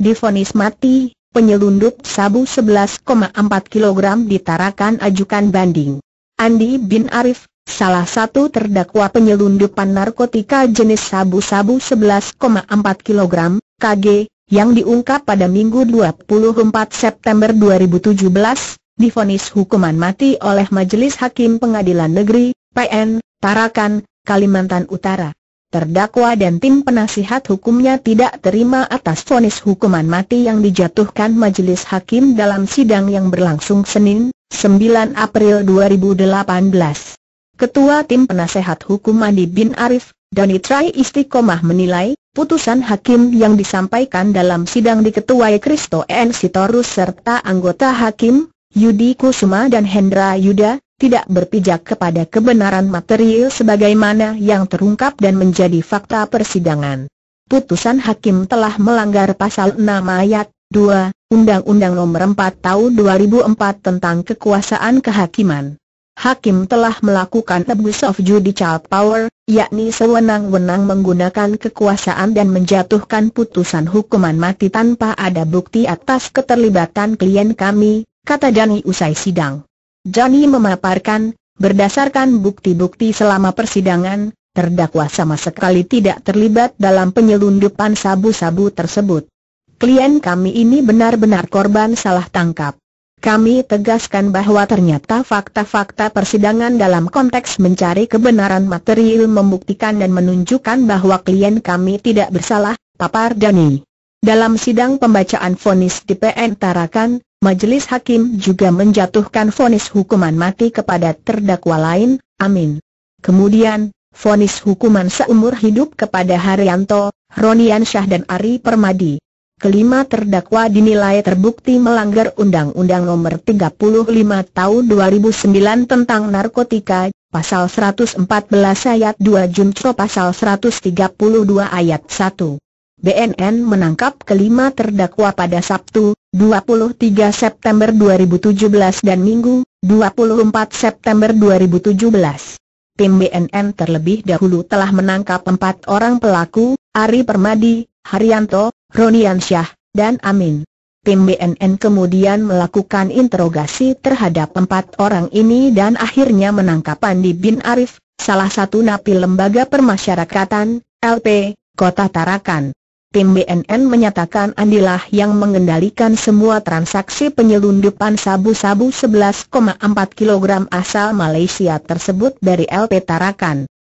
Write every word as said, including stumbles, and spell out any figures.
divonis mati. Penyelundup sabu sebelas koma empat kilogram di Tarakan ajukan banding. Andi bin Arif, salah satu terdakwa penyelundupan narkotika jenis sabu-sabu sebelas koma empat kilogram, K G, yang diungkap pada Minggu dua puluh empat September dua ribu tujuh belas, divonis hukuman mati oleh Majelis Hakim Pengadilan Negeri, P N, Tarakan, Kalimantan Utara. Terdakwa dan tim penasihat hukumnya tidak terima atas vonis hukuman mati yang dijatuhkan Majelis Hakim dalam sidang yang berlangsung Senin, sembilan April dua ribu delapan belas. Ketua tim penasehat hukum Andi bin Arif, Doni Trai Istiqomah menilai, putusan hakim yang disampaikan dalam sidang diketuai Kristo N. Sitorus serta anggota hakim, Yudi Kusuma dan Hendra Yuda, tidak berpijak kepada kebenaran material sebagaimana yang terungkap dan menjadi fakta persidangan. Putusan hakim telah melanggar pasal enam ayat dua, Undang-Undang Nomor empat Tahun dua ribu empat tentang kekuasaan kehakiman. Hakim telah melakukan abuse of judicial power, yakni sewenang-wenang menggunakan kekuasaan dan menjatuhkan putusan hukuman mati tanpa ada bukti atas keterlibatan klien kami, kata Dani usai sidang. Johnny memaparkan, berdasarkan bukti-bukti selama persidangan, terdakwa sama sekali tidak terlibat dalam penyelundupan sabu-sabu tersebut. Klien kami ini benar-benar korban salah tangkap. Kami tegaskan bahwa ternyata fakta-fakta persidangan dalam konteks mencari kebenaran material membuktikan dan menunjukkan bahwa klien kami tidak bersalah, papar Johnny. Dalam sidang pembacaan vonis di P N Tarakan, Majelis Hakim juga menjatuhkan vonis hukuman mati kepada terdakwa lain, Amin. Kemudian, vonis hukuman seumur hidup kepada Haryanto, Ronian Syah dan Ari Permadi. Kelima terdakwa dinilai terbukti melanggar Undang-Undang Nomor tiga puluh lima Tahun dua ribu sembilan tentang narkotika, Pasal seratus empat belas Ayat dua Junto Pasal seratus tiga puluh dua Ayat satu. B N N menangkap kelima terdakwa pada Sabtu, dua puluh tiga September dua ribu tujuh belas dan Minggu, dua puluh empat September dua ribu tujuh belas. Tim B N N terlebih dahulu telah menangkap empat orang pelaku, Ari Permadi, Haryanto, Ronian Syah, dan Amin. Tim B N N kemudian melakukan interogasi terhadap empat orang ini dan akhirnya menangkap Andi bin Arif, salah satu napi lembaga permasyarakatan, L P, Kota Tarakan. Tim B N N menyatakan Andilah yang mengendalikan semua transaksi penyelundupan sabu-sabu sebelas koma empat kilogram asal Malaysia tersebut dari L P Tarakan.